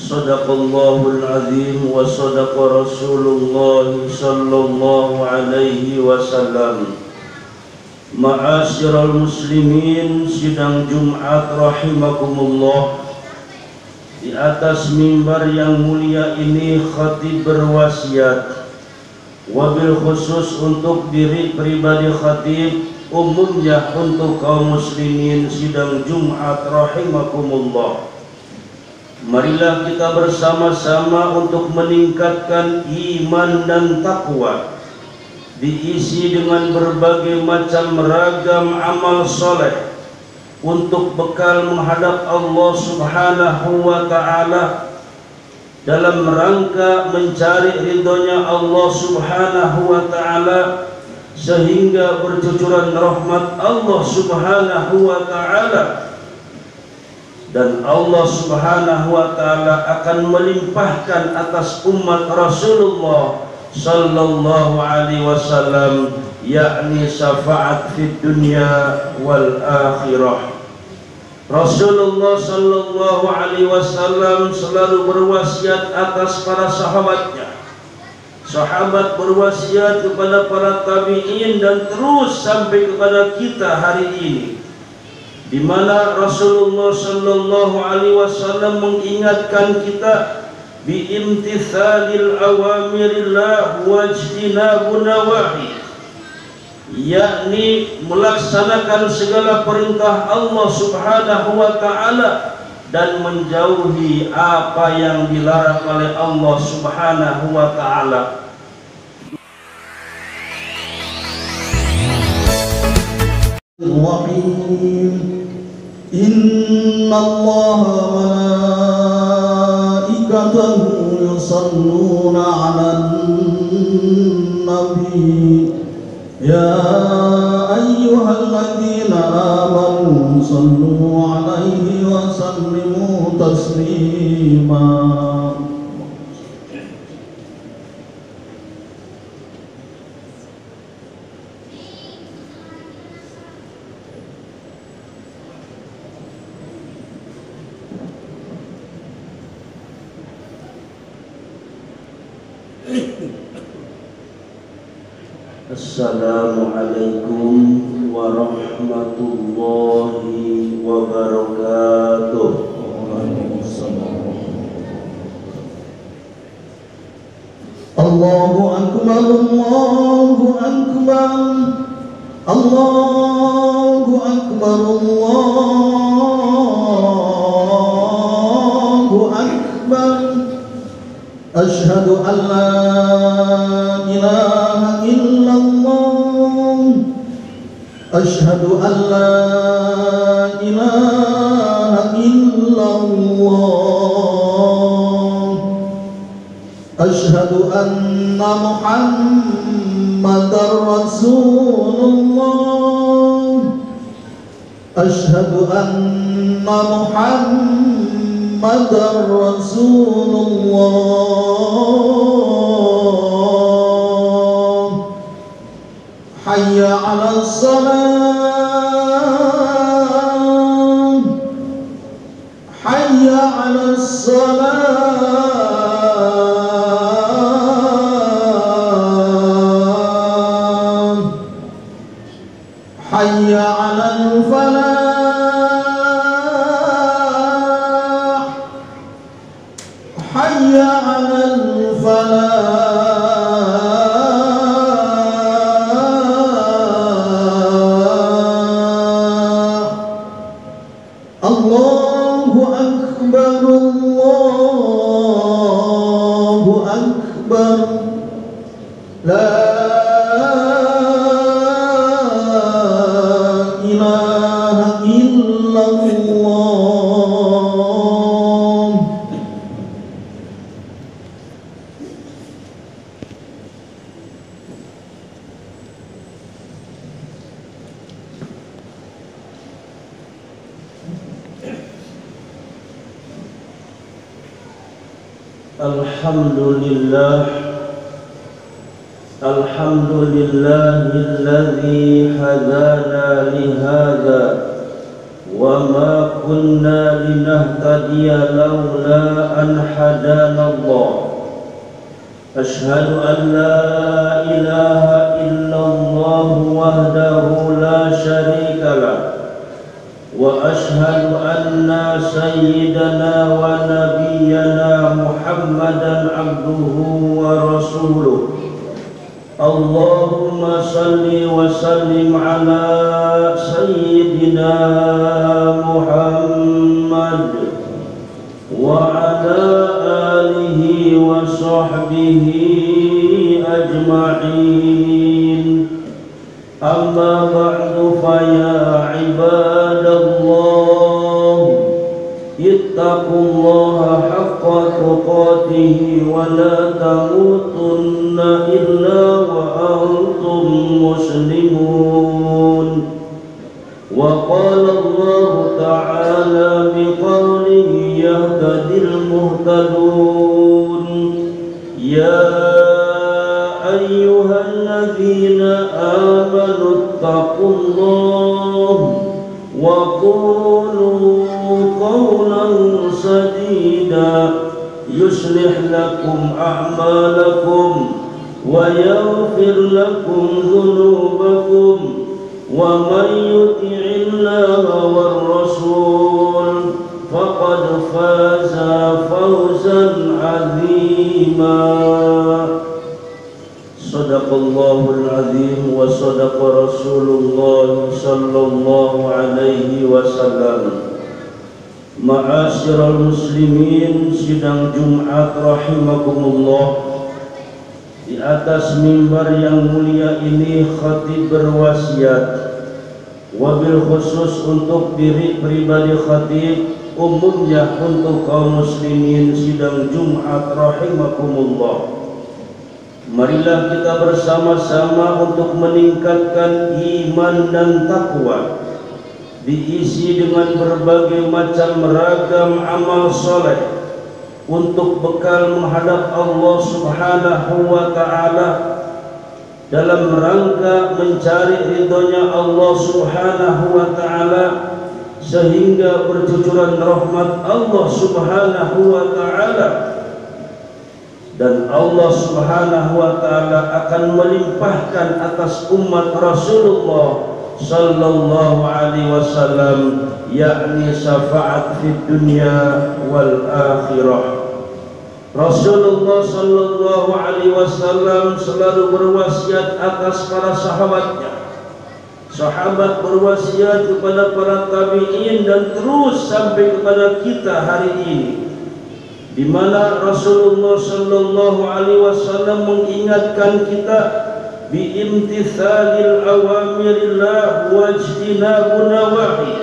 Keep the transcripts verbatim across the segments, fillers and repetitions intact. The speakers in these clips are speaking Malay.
Sadaqallahul azim wa sadaqa Rasulullah sallallahu alaihi wasallam. Ma'asyiral muslimin, sidang Jumat rahimakumullah. Di atas mimbar yang mulia ini khatib berwasiat, wabil khusus untuk diri pribadi khatib, umumnya untuk kaum muslimin sidang Jumat rahimakumullah. Marilah kita bersama-sama untuk meningkatkan iman dan takwa, diisi dengan berbagai macam ragam amal soleh untuk bekal menghadap Allah Subhanahu wa ta'ala dalam rangka mencari ridhonya Allah Subhanahu wa ta'ala, sehingga bercucuran rahmat Allah Subhanahu wa ta'ala, dan Allah Subhanahu wa ta'ala akan melimpahkan atas umat Rasulullah sallallahu alaihi wasallam, yakni syafaat fid dunya wal akhirah. Rasulullah sallallahu alaihi wasallam selalu berwasiat atas para sahabatnya. Sahabat berwasiat kepada para tabi'in dan terus sampai kepada kita hari ini, di mana Rasulullah sallallahu alaihi wasallam mengingatkan kita biimtithalil awamirillah wajtinabun nawahi, yakni melaksanakan segala perintah Allah Subhanahu wa ta'ala dan menjauhi apa yang dilarang oleh Allah Subhanahu wa ta'ala. Inna Allah malaikatahu yusalluna 'alan nabi ya ayyuhalladzina amanu sallu 'alaihi wa sallimu taslima. Assalamualaikum warahmatullahi wabarakatuh. Allahu akbar, Allahu akbar, Allahu akbar, Allahu akbar. Asyhadu an la ilaha illallah, asyhadu an la ilaha illallah, asyhadu anna Muhammadar Rasulullah, asyhadu anna Muhammadar Rasulullah. Hayya 'alas salam, hayya 'alas salam, hayya 'alal falah, hayya 'alal falah. Allahu akbar, Allahu akbar, la ilaha illallah. Alhamdulillah, alhamdulillahilladzi hadana lihadza wa ma kunna linahtadiya laula an هدانا الله أشهد أن لا إله إلا الله وحده لا شريك له وأشهد أن سيدنا ونبينا محمدا عبده ورسوله اللهم صل وسلم على سيدنا محمد وعلى آله وصحبه أجمعين أما بعد فيا عباد الله اتقوا الله حق تقاته ولا تموتن إلا وأنتم مسلمون وقال الله تعالى بقوله يهتدي المهتدون يا أيها الذين آمنوا اتقوا الله وقولوا قولا سديدا يصلح لكم أعمالكم ويغفر لكم ذنوبكم ومن يطع الله والرسول فقد فاز فوزا عظيما صدق الله العظيم وصدق رسول الله صلى الله عليه وسلم. Ma'asyiral muslimin, sidang Jumat rahimakumullah. Di atas mimbar yang mulia ini khatib berwasiat, wabil khusus untuk diri pribadi khatib, umumnya untuk kaum muslimin sidang Jumat rahimakumullah. Marilah kita bersama-sama untuk meningkatkan iman dan takwa, diisi dengan berbagai macam ragam amal soleh untuk bekal menghadap Allah Subhanahu wa Ta'ala dalam rangka mencari ridhonya Allah Subhanahu wa Ta'ala, sehingga bercucuran rahmat Allah Subhanahu wa Ta'ala, dan Allah Subhanahu wa Ta'ala akan melimpahkan atas umat Rasulullah sallallahu alaihi wasallam, yakni syafaat fid dunya wal akhirah. Rasulullah sallallahu alaihi wasallam selalu berwasiat atas para sahabatnya. Sahabat berwasiat kepada para tabi'in dan terus sampai kepada kita hari ini, di mana Rasulullah sallallahu alaihi wasallam mengingatkan kita biimtithalil awamirillah wajtinabun nawahi,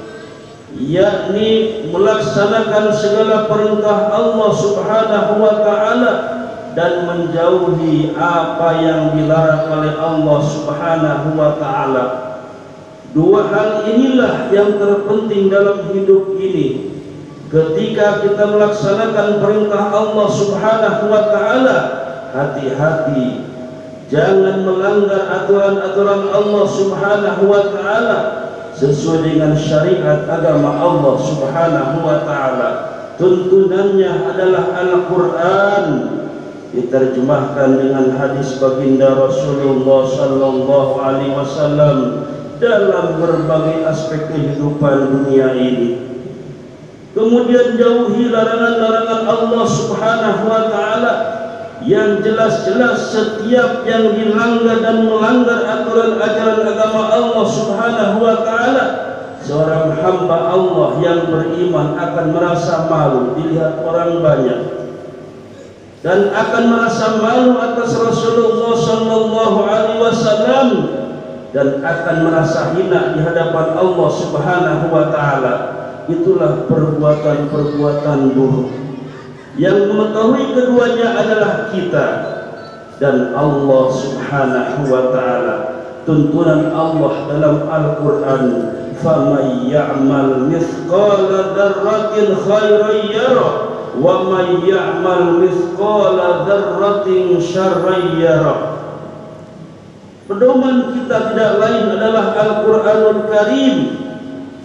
yakni melaksanakan segala perintah Allah Subhanahu wa Ta'ala dan menjauhi apa yang dilarang oleh Allah Subhanahu wa Ta'ala. Dua hal inilah yang terpenting dalam hidup ini. Ketika kita melaksanakan perintah Allah Subhanahu wa Ta'ala, hati-hati jangan melanggar aturan-aturan Allah Subhanahu wa Ta'ala sesuai dengan syariat agama Allah Subhanahu wa Ta'ala. Tuntunannya adalah Al-Quran, diterjemahkan dengan hadis baginda Rasulullah sallallahu alaihi wasallam dalam berbagai aspek kehidupan dunia ini. Kemudian jauhi larangan-larangan Allah Subhanahu wa Ta'ala yang jelas-jelas setiap yang dilanggar dan melanggar aturan ajaran agama Allah Subhanahu wa Ta'ala, seorang hamba Allah yang beriman akan merasa malu dilihat orang banyak, dan akan merasa malu atas Rasulullah sallallahu alaihi wasallam, dan akan merasa hina di hadapan Allah Subhanahu wa Ta'ala. Itulah perbuatan-perbuatan buruk. Yang mengetahui keduanya adalah kita dan Allah Subhanahu wa Ta'ala. Tuntunan Allah dalam Al-Quran, faman ya'mal mithqala dzarratin khairan yarah wa man ya'mal mithqala dzarratin syarran yarah. Pedoman kita tidak lain adalah Al-Quranul Karim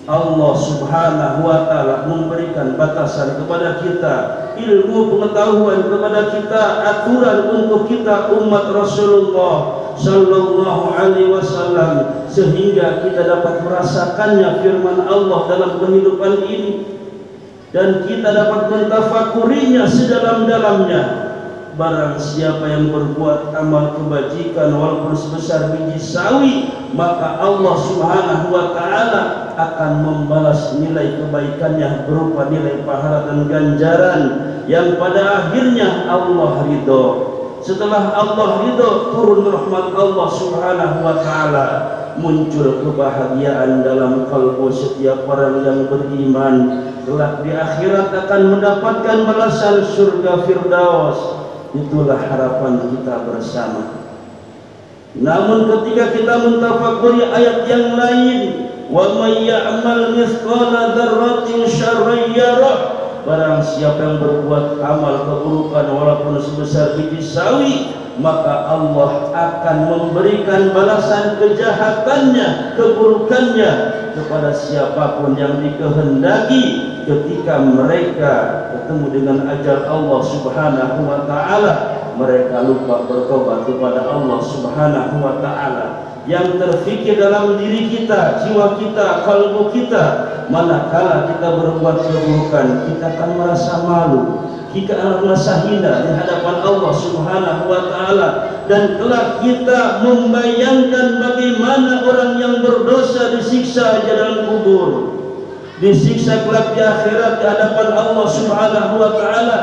Allah Subhanahu wa ta'ala memberikan batasan kepada kita, ilmu pengetahuan kepada kita, aturan untuk kita umat Rasulullah sallallahu alaihi wasallam, sehingga kita dapat merasakannya firman Allah dalam kehidupan ini, dan kita dapat mentafakurinya sedalam-dalamnya. Barang siapa yang berbuat amal kebajikan walaupun sebesar biji sawi, maka Allah Subhanahu wa ta'ala akan membalas nilai kebaikannya berupa nilai pahala dan ganjaran yang pada akhirnya Allah ridho. Setelah Allah ridho, turun rahmat Allah Subhanahu wa ta'ala, muncul kebahagiaan dalam kalbu setiap orang yang beriman. Kelak di akhirat akan mendapatkan balasan surga Firdaus. Itulah harapan kita bersama. Namun ketika kita mentafakuri ayat yang lain, wa may ya'mal mithqala dzarratin syarran yarah, barang siapa yang berbuat amal keburukan walaupun sebesar biji sawi, maka Allah akan memberikan balasan kejahatannya, keburukannya kepada siapapun yang dikehendaki. Ketika mereka ketemu dengan ajal Allah Subhanahu wa ta'ala, mereka lupa bertobat kepada Allah Subhanahu wa ta'ala. Yang terfikir dalam diri kita, jiwa kita, kalbu kita, manakala kita berbuat keburukan, kita akan merasa malu, kita akan merasa hina di hadapan Allah Subhanahu wa ta'ala, dan kelak kita membayangkan bagaimana orang yang berdosa disiksa di dalam kubur, disiksa kelak di akhirat di hadapan Allah Subhanahu wa ta'ala.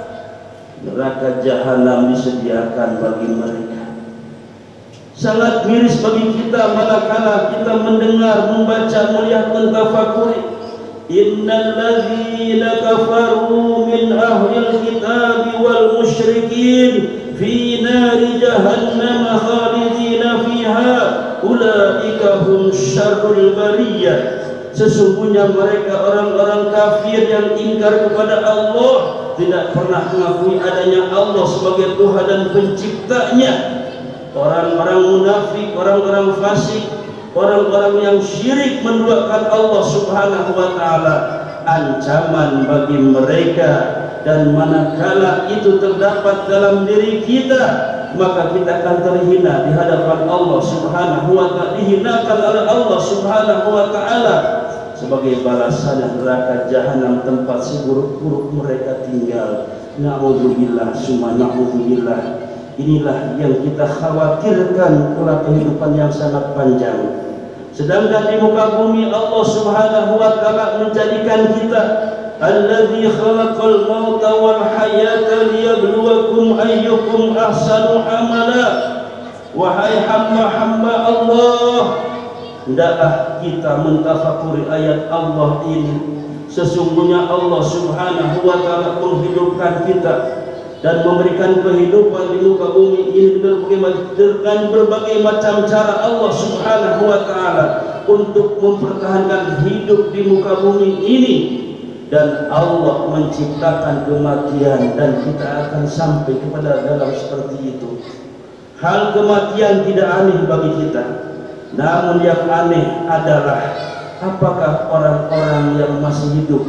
Neraka jahanam disediakan bagi mereka. Sangat miris bagi kita manakala kita mendengar, membaca, melihat, mentafakuri, innal ladzina kafaru min ahlil kitabi wal musyrikin fi nari jahannam khalidina fiha ulaika hum syarrul bariyah. Sesungguhnya mereka orang-orang kafir yang ingkar kepada Allah, tidak pernah mengakui adanya Allah sebagai Tuhan dan penciptanya. Orang-orang munafik, orang-orang fasik, orang-orang yang syirik menduakan Allah Subhanahu wa ta'ala, ancaman bagi mereka. Dan manakala itu terdapat dalam diri kita, maka kita akan terhina di hadapan Allah Subhanahu wa ta'ala, dihinakan oleh Allah Subhanahu wa ta'ala sebagai balasan neraka jahanam, tempat seburuk-buruk mereka tinggal. Na'udzubillah summa na'udzubillah. Inilah yang kita khawatirkan pula kehidupan yang sangat panjang. Sedangkan di muka bumi Allah Subhanahu wa ta'ala menjadikan kita alladzi khalaqal mauta wal hayata liyabluwakum ayyukum ahsanu amala. Wahai hamba-hamba Allah, hendaklah kita mentafakuri ayat Allah ini. Sesungguhnya Allah Subhanahu wa ta'ala menghidupkan kita dan memberikan kehidupan di muka bumi ini dengan berbagai macam cara. Allah Subhanahu wa ta'ala untuk mempertahankan hidup di muka bumi ini, dan Allah menciptakan kematian, dan kita akan sampai kepada dalam seperti itu. Hal kematian tidak aneh bagi kita, namun yang aneh adalah apakah orang-orang yang masih hidup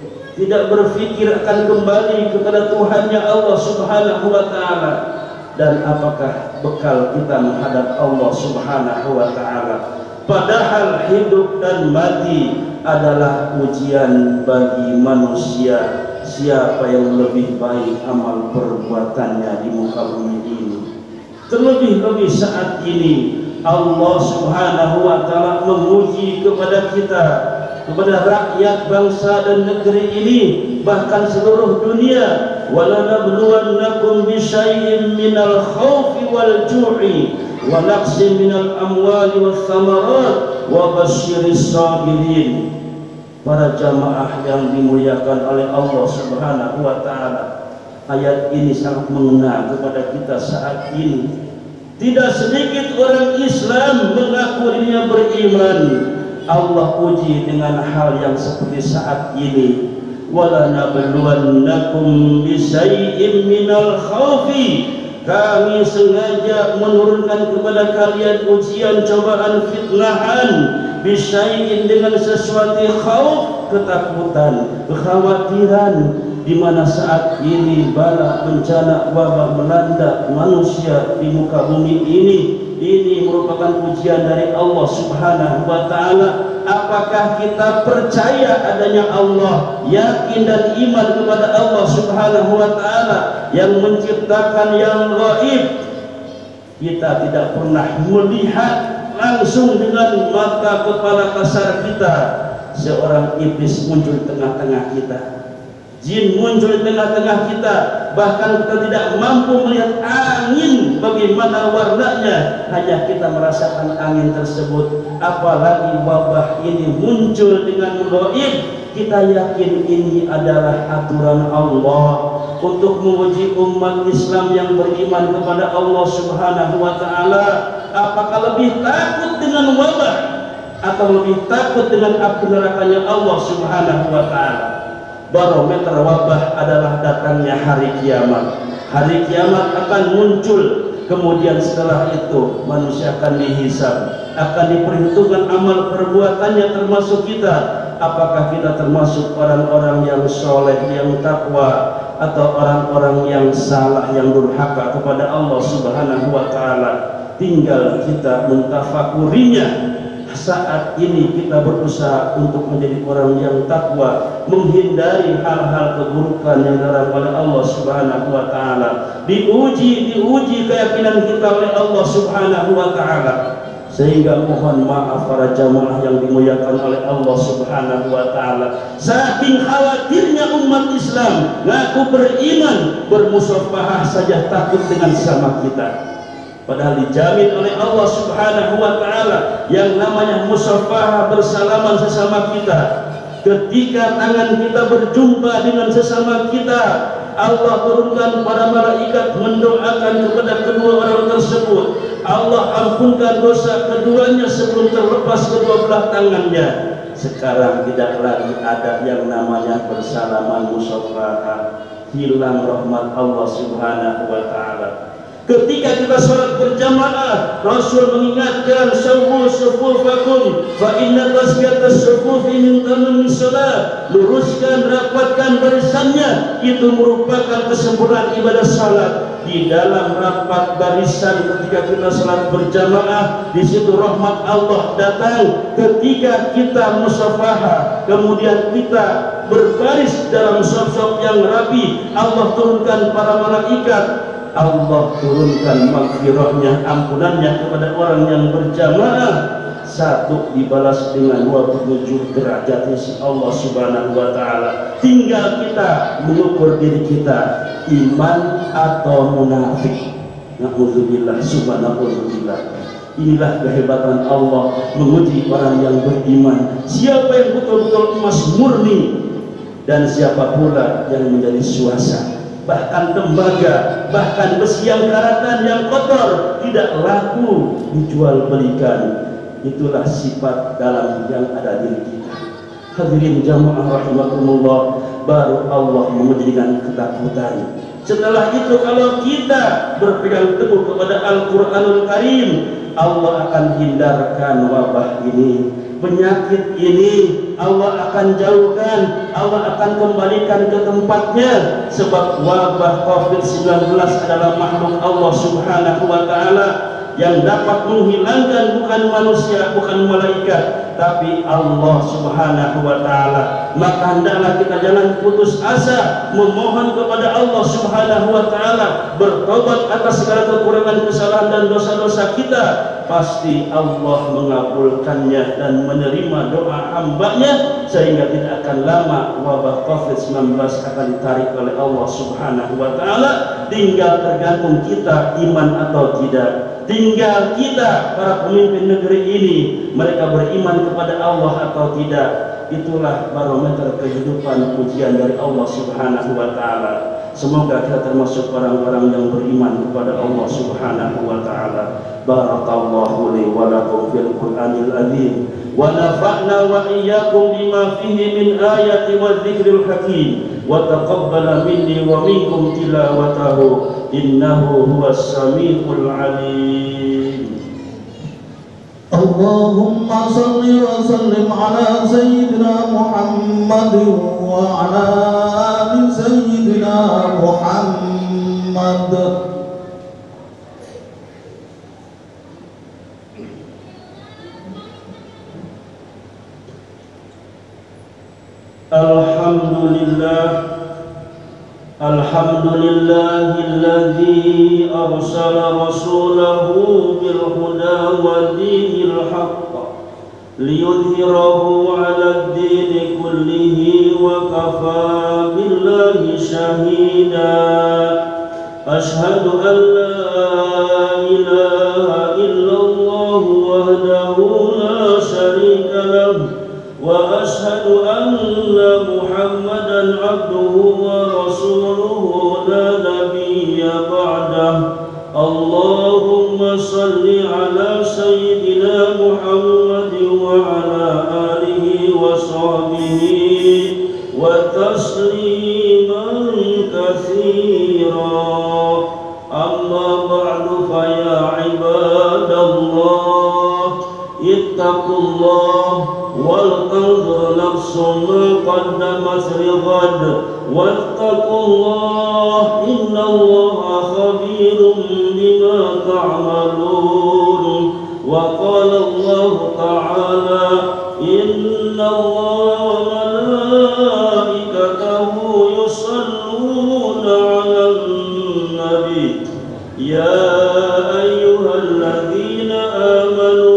tidak berfikir akan kembali kepada Tuhannya Allah Subhanahu wa ta'ala, dan apakah bekal kita menghadap Allah Subhanahu wa ta'ala. Padahal hidup dan mati adalah ujian bagi manusia, siapa yang lebih baik amal perbuatannya di muka bumi ini. Terlebih-lebih saat ini Allah Subhanahu wa ta'ala menguji kepada kita, kepada rakyat bangsa dan negeri ini, bahkan seluruh dunia. Walanabluwannakum bisyai'in minal khawfi wal ju'i wa naqsin minal amwali was samarat wa basyiris sabirin. Para jamaah yang dimuliakan oleh Allah Subhanahu wa ta'ala, ayat ini sangat mengena kepada kita saat ini. Tidak sedikit orang Islam mengaku dirinya beriman, Allah uji dengan hal yang seperti saat ini. Wala nabluwannakum bisyai'in minal khawfi, kami sengaja menurunkan kepada kalian ujian, cobaan, fitnahan bisyai'in dengan sesuatu khauf, ketakutan, kekhawatiran, di mana saat ini bala bencana wabah melanda manusia di muka bumi ini. Ini merupakan ujian dari Allah Subhanahu wa Ta'ala. Apakah kita percaya adanya Allah, yakin dan iman kepada Allah Subhanahu wa Ta'ala yang menciptakan yang gaib? Kita tidak pernah melihat langsung dengan mata kepala kasar kita seorang iblis muncul di tengah-tengah kita, jin muncul di tengah-tengah kita, bahkan kita tidak mampu melihat angin bagaimana warnanya, hanya kita merasakan angin tersebut. Apalagi wabah ini muncul dengan gaib, kita yakin ini adalah aturan Allah untuk menguji umat Islam yang beriman kepada Allah Subhanahu wa Ta'ala. Apakah lebih takut dengan wabah atau lebih takut dengan api nerakanya Allah Subhanahu wa Ta'ala? Barometer wabah adalah datangnya hari kiamat. Hari kiamat akan muncul, kemudian setelah itu manusia akan dihisab, akan diperhitungkan amal perbuatannya termasuk kita. Apakah kita termasuk orang-orang yang soleh, yang takwa, atau orang-orang yang salah, yang durhaka kepada Allah Subhanahu wa Ta'ala? Tinggal kita mentafakurinya. Saat ini kita berusaha untuk menjadi orang yang takwa, menghindari hal-hal keburukan yang dilarang oleh Allah Subhanahu wa Ta'ala. Diuji, diuji keyakinan kita oleh Allah Subhanahu wa Ta'ala. Sehingga mohon maaf para jamaah yang dimuliakan oleh Allah Subhanahu wa Ta'ala, saking khawatirnya umat Islam ngaku beriman, bermusafahah saja takut dengan sesama kita. Padahal dijamin oleh Allah Subhanahu wa Ta'ala yang namanya musafahah, bersalaman sesama kita. Ketika tangan kita berjumpa dengan sesama kita, Allah turunkan para malaikat mendoakan kepada kedua orang tersebut. Allah ampunkan dosa keduanya sebelum terlepas kedua belah tangannya. Sekarang tidak lagi ada yang namanya bersalaman musafahah. Hilang rahmat Allah Subhanahu wa Ta'ala. Ketika kita sholat berjamaah, Rasul mengingatkan, "Sawwu sufufakum fa inna tasbiyatas sufufi min tamamis shalah." Luruskan, rapatkan barisannya, itu merupakan kesempurnaan ibadah salat. Di dalam rapat barisan ketika kita sholat berjamaah, di situ rahmat Allah datang. Ketika kita musafahah, kemudian kita berbaris dalam saf-saf yang rapi, Allah turunkan para malaikat. Allah turunkan maghfirahnya, ampunannya kepada orang yang berjamaah. Satu dibalas dengan dua puluh tujuh derajat si Allah Subhanahu wa Ta'ala. Tinggal kita mengukur diri kita, iman atau munafik. Na'udzubillah, subhanallah. Inilah kehebatan Allah menguji orang yang beriman. Siapa yang betul-betul emas murni, dan siapa pula yang menjadi suasa. Bahkan tembaga, bahkan besi yang karatan, yang kotor, tidak laku dijual belikan. Itulah sifat dalam yang ada diri kita. Hadirin jamaah rahimakumullah, baru Allah memberikan ketakutan. Setelah itu kalau kita berpegang teguh kepada Al-Quranul Karim, Allah akan hindarkan wabah ini, penyakit ini Allah akan jauhkan, Allah akan kembalikan ke tempatnya. Sebab wabah covid sembilan belas adalah makhluk Allah Subhanahu wa Ta'ala yang dapat menghilangkan bukan manusia, bukan malaikat, tapi Allah Subhanahu wa Ta'ala. Maka hendaklah kita jangan putus asa, memohon kepada Allah Subhanahu wa Ta'ala, bertobat atas segala kekurangan, kesalahan dan dosa-dosa kita. Pasti Allah mengabulkannya dan menerima doa hambanya, sehingga tidak akan lama wabah covid sembilan belas akan ditarik oleh Allah Subhanahu wa Ta'ala. Tinggal tergantung kita iman atau tidak. Tinggal kita para pemimpin negeri ini, mereka beriman kepada Allah atau tidak. Itulah barometer kehidupan, ujian dari Allah Subhanahu wa Ta'ala. Semoga kita termasuk orang-orang yang beriman kepada Allah Subhanahu wa Ta'ala. Barakallahu li wa lakum fil Qur'anil azim, wa nafa'na wa iyyakum bima fihi min ayati wa dzikril hakim, wa taqabbala minni wa minkum tilawatahu innahu huwas samiul alim. اللهم صل وسلم على سيدنا محمد وعلى آل سيدنا محمد. Alhamdulillah, alhamdulillahilladzi arsala rasulahu bil huda wa dinil haqq liyudhhirahu 'ala ad-din kullihi wa kafa billahi shahida. Ashhadu an la ilaha illallah wahdahu la sharika lahu wa ashhadu anna Muhammadan abduhu wa rasuluhu la nabiyya ba'dah. Allahumma salli ala sayyidina Muhammad wa ala alihi wa sahbihi wa tasliman katsira. Amma ba'du, fa ya ibadallah ittaqullah wal tanzur nafsum ma qaddamat lighad wattaqullah innallaha khabirum bima ta'malun. Wa qala Allah ta'ala innallaha wa malaikatahu yusalluna 'alan nabi ya ayyuhalladzina amanu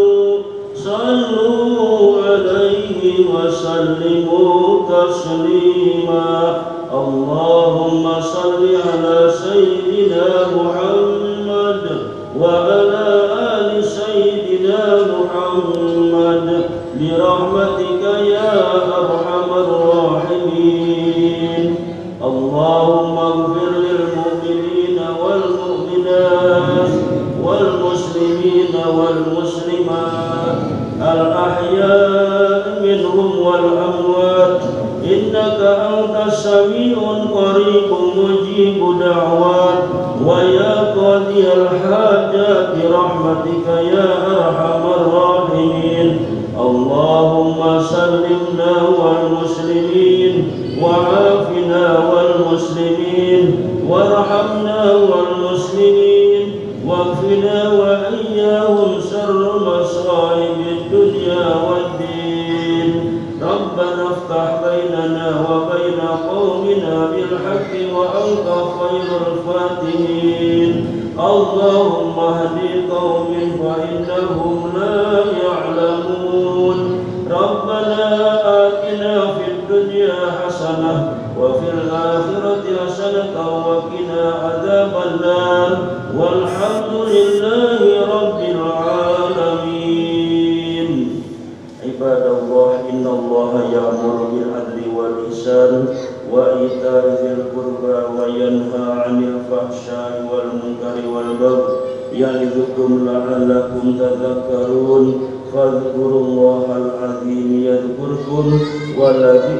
sallu alaihi wa sallimu taslima. Allahumma salli ala sayyidina Muhammad wa ala ali sayyidina Muhammad li rahmatika ya arhamar rahimin. Allahumma ighfir lil mu'minina wal mu'minat wal muslimina wal muslimat al-ahya' minhum wal amwat innaka antas sami'un qaribun mujibud da'wat wa ya qadiyal hajat bi rahmatika ya arhamar rahimin. Allahumma sallimna wal muslimin wa afina wal muslimin warhamna wal muslimin واكفنا وإياهم شر مصائب الدنيا والدين. ربنا افتح بيننا وبين قومنا بالحق وأنت خير الفاتحين. اللهم اهد قوم فإنهم لا يعلمون. ربنا آتنا في الدنيا حسنة وفي الآخرة حسنة وقنا عذاب النار والحمد لله رب العالمين. Ibadallah, innallaha ya'muru bil adli wal ihsan wa ita'i dzil qurba wa yanha 'anil fahsya'i wal munkari wal baghi ya'idzukum la'allakum tadhakkarun. Fadhkurullahal azim yadhkurkum wa